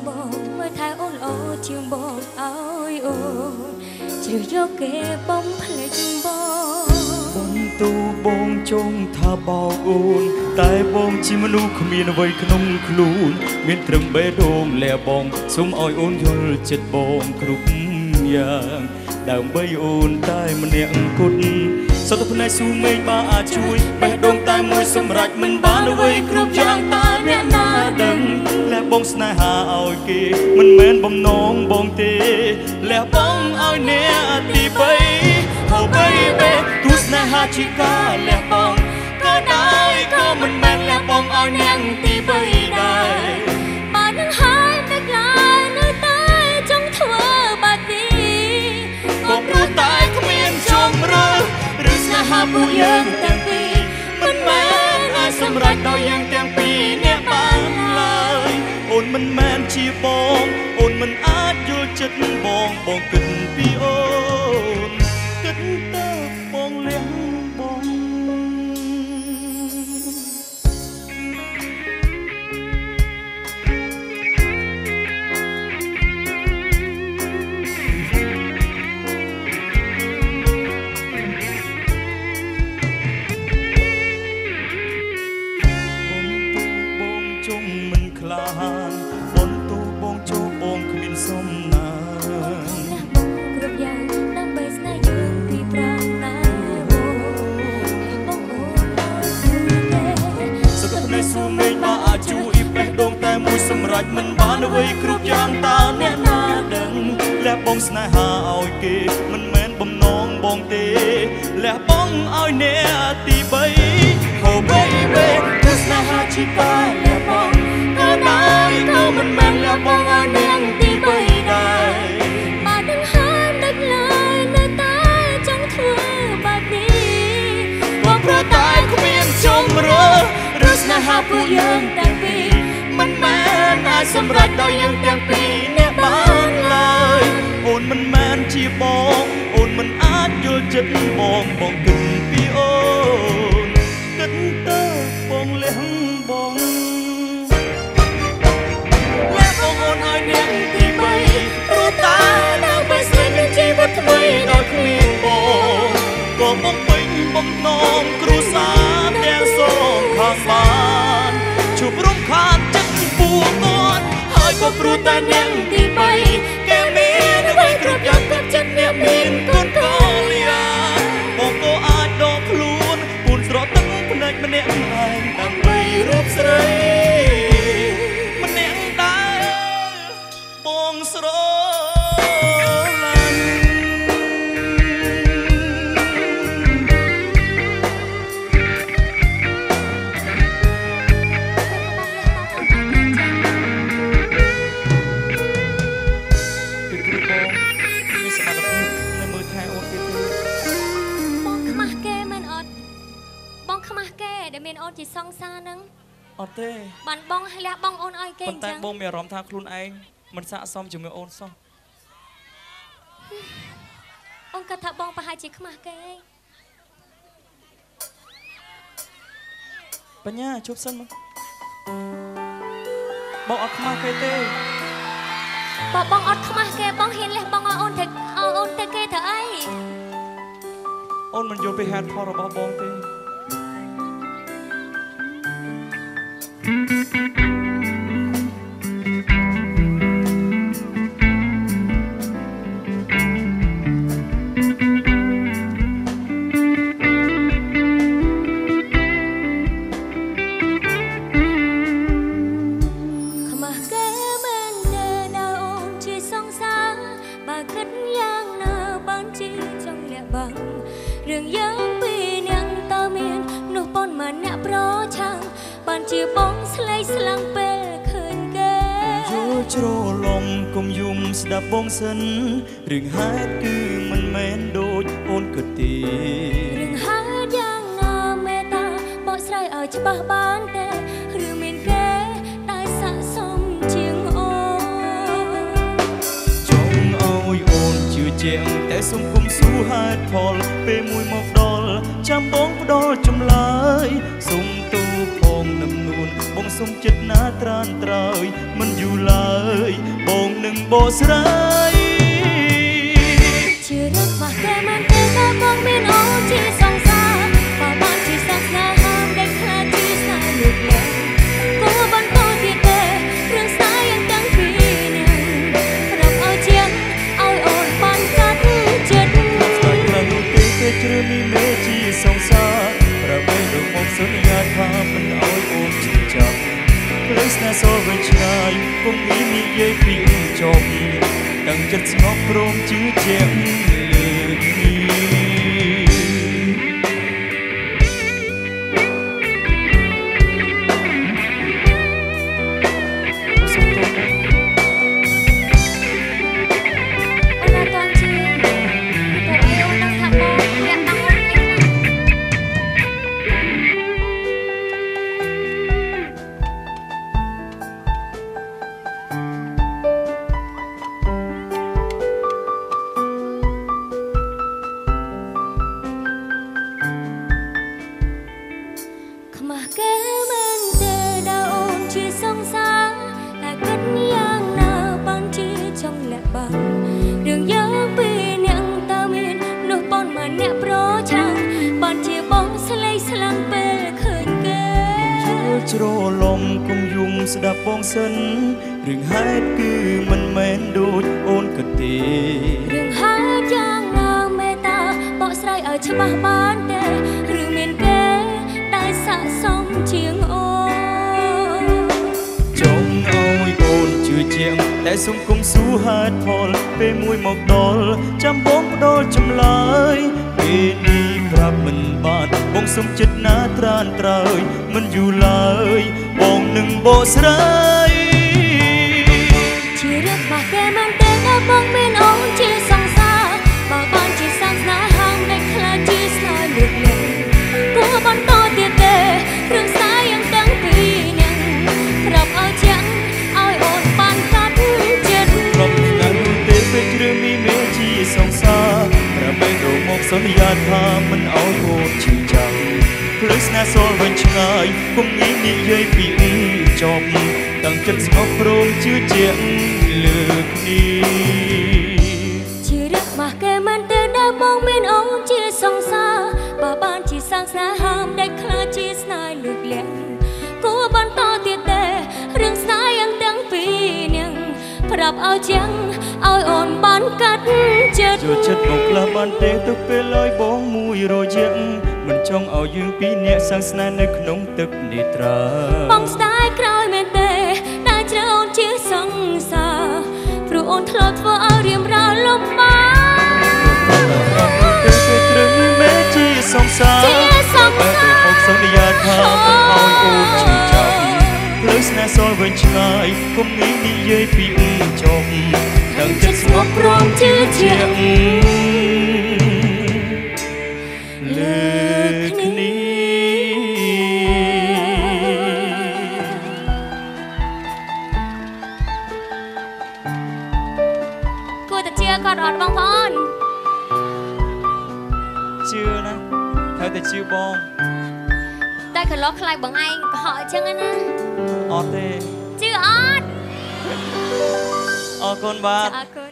បងមើលថែអូនអូជាងបងអើយអូជ្រើសយកគេបំភ្លេចបងបន្ទូបងចង់ថាបោកអូនតែបងជាមនុស្សគ្មានអ្វីក្នុងខ្លួនមានត្រឹមបេះដូងលះបងសូមឲ្យអូនយល់ចិត្តបងគ្រប់យ៉ាងដើម្បីអូនតែម្នាក់គត់សត្វភ្នែកស៊ូមេឃបើអាចជួយបេះដូងតែមួយសម្រេចមិនបានអ្វីគ្រប់យ៉ាងតែអ្នកណាដឹងលះបងស្នេហាឲ្យគេមិនមែនបំណងបងទេលះបងឲ្យអ្នកទី3 Oh baby ទោះស្នេហាជាការលះបងក៏ដែរក៏មិនមែនលះបងឲ្យអ្នកទី3ដែរបើនឹងហើយតែក្លាយនៅតែចង់ធ្វើបែបនេះក៏ព្រោះតែគ្មានចំរើឬស្នេហាពួកយើងទាំងពីរមិនមែនអាចសម្រេចដោយយើងទាំងពីរអ្នកបានឡើយអូនមិនមែនជាបងអូនមិនអាចយល់ចិត្តបងបងគិតពីអូនគិតទៅបងលះបងបន្ទូបងចូលបងគ្មានសំណាងណាស់បងគ្រប់យ៉ាងដើម្បីស្នេហ៍យើងពីប្រាំណាបងអូនសុខនៃស៊ូមេឃបើអាចជួយបេះដូងតែមួយសម្រេចមិនបានអ្វីគ្រប់យ៉ាងតើអ្នកណាដឹងលះបងស្នេហាឲ្យគេមិនមែនបំណងបងទេលះបងឲ្យអ្នកទី3 Oh baby ទោះស្នេហាជាការលះបងក៏ដែរក៏មិនមែនលះបងឲ្យអ្នកទី3ដែរបើនឹងហើយដឹកឡើយនៅតែចង់ធ្វើបែបនេះក៏ព្រោះតែគ្មានចំរើឬស្នេហាពួកយើងទាំងពីរមិនមែនអាចសម្រេចដោយយើងទាំងពីរអ្នកបានឡើយអូនមិនមែនជាបងអូនមិនអាចយល់ចិត្តបងបងគិតពីអូនគិតទៅបងលះបងលះបងអូនឲ្យអ្នកទី3ព្រោះតែដើម្បីស្នេហ៍មានជីវិតថ្មីដោយគ្មានបងក៏បងពេញបំណងគ្រួសារទាំងសងខាងបានជួបរំខានចិត្តពួកគាត់ហើយក៏ព្រោះតែអ្នកទី3គេមានអ្វីគ្រប់យ៉ាងគាត់ចិត្តអ្នកមានកូនកលយាបងក៏អាចដកខ្លួនពូនស្រទឹងភ្នែកម្នាក់ឯងដើម្បីរូបស្រីម្នាក់ដែរបងស្រឡាញ់ដែលមានអូនជាសង្សារនឹងអត់ទេបានបងលះបងអូនឲ្យគេប៉ុន្តែបងមានអារម្មណ៍ថាខ្លួនឯងមិនស័ក្តិសមជាមួយអូនសោះអូនគាត់ថាបងប្រហែលជាខ្មាស់គេបញ្ញាជប់សិនមកបងអត់ខ្មាស់គេទេបើបងអត់ខ្មាស់គេបងហ៊ានលះបងឲ្យអូនទៅអូនទៅគេធ្វើអីអូនមិនយល់ពីហេតុផលរបស់បងទេរឿងយើងពីរនាក់តើមាននោះប៉ុន្មានអ្នកប្រឆាំងបានជាបងស្លេកស្លាំងពេលឃើញគេយល់ជ្រលំកុំយំស្ដាប់បងសិនរឿងហេតុគឺមិនមែនដូចអូនគិតទេរឿងហេតុយ៉ាងណាមេតាបកស្រាយឲ្យច្បាស់បានទេឬមានគេតែស័ក្តិសមជាងអូនចង់ឲ្យអូនជឿជាក់តែសុំគុំសួរហេតុផលពេលមួយមកដល់ចាំបងផ្ដល់ចម្លើយសុំទូផងនឹមនួនបងសុំចិត្តណាត្រានត្រើយមិនយូរឡើយស្រីជារឹកមកគេមិនទេតែបងមានអូនជាសង្សារបើបានជាសាសនាហាមដែលខ្លាចជាស្នេហ៍លើកលែងគួរបន្តទៀតទេរឿងស្នេហ៍យ៉ាងទាំងពីរនេះប្រាប់ឲ្យជាងឲ្យអូនបានកាត់ចិត្តស្នេហ៍ខ្លាំងទេគេជ្រើមីមេជាសង្សារប្របែកលោកមកសន្យាថាមិនឲ្យអូនឈឺចាប់ព្រឹស្នេហ៍សូវវិញឆ្ងាយគុំនេះនិយាយពីចប់ដឹងចិត្តស្ងប់ព្រមជឿជាក់លើនេះខ្មាស់គេមិនទេដែលអូនជាសង្សារតែគិតយ៉ាងណាបានជាចង់លាក់បាំងរឿងយើងពីរនាក់តើមាននោះប៉ុន្មានអ្នកប្រឆាំងបានជាបងស្លេកស្លាំងពេលឃើញគេជ្រលំគុំយំស្ដាប់បងសិនរឿងហេតុគឺមិនមែនដូចអូនគិតទេរឿងហេតុយ៉ាងណាមេត្តាបកស្រាយឲ្យច្បាស់បានទេឬមានគេដែលស័ក្តិសមជាងអូនចង់ឲ្យអូនជឿជាក់តែសុំគុំសួរហេតុផលពេលមួយមកដល់ចាំបងបដូរចម្លើយពេលនេះប្រាប់មិនបានបងសុំចិត្តណាត្រានត្រើយមិនយូរឡើយបងនឹងបកស្រាយជារបស់គេមិនទេតែបងមានអូនជាសង្សារបើបានជាសាសនាហាមដែលខ្លាចជាស្នេហ៍លើកលែងគួរបន្តទៀតទេរឿងស្នេហ៍យ៉ាងទាំងពីរនាក់ប្រាប់ឲ្យជាក់ឲ្យអូនបានកាត់ចិត្តប្រាប់ថ្ងៃនោះទេពេលគ្រឿងមីមេជាសង្សារប្របែកលោកមកសន្យាថាមិនឲ្យអូនឈឺចាំព្រឹស្នេហ៍សូវវិញឆ្ងាយគុំងាយនិយាយពីចប់តាំងចិត្តស្ងប់ព្រមជឿជាក់លើគ្នាជារបស់គេមិនទេដែលបងមានអូនជាសង្សារបើបានជាសាសនាហាមដែលខ្លាចជាស្នេហ៍លើកលែងគួរបន្តទៀតទេរឿងស្នេហ៍យ៉ាងទាំងពីរនាក់ប្រាប់ឲ្យជាងឲ្យអូនបានកាត់ចិត្តចូលចិត្តមកខ្លះបានទេទៅពេលឲ្យបងមួយរយៈមិនចង់ឲ្យយើងពីរនាក់សាស្នេហ៍នៅក្នុងទឹកនេត្រាបងស្ដាយក្រោយមែនទេដែលជ្រើអូនជាសង្សារព្រោះអូនធ្លាប់ធ្វើឲ្យរៀមរាលំបាកពេលគ្រឿងមេជាសង្សារតែទៅមកសន្យាថាមិនឲ្យអូនឈឺចាប់ព្រឹស្នេហ៍សូវវិញឆ្ងាយគុំងាយនិយាយពីចប់ដឹងចិត្តស្ងប់ព្រមជឿជាក់លើគ្នាគួរតែជឿគាត់អត់បងប្អូនជឿណាត្រូវតែជឿបងតែកន្លងខ្លាចបងឯងកុហកអញ្ចឹងណាអត់ទេជឿអត់អរគុណបាទអរគុណ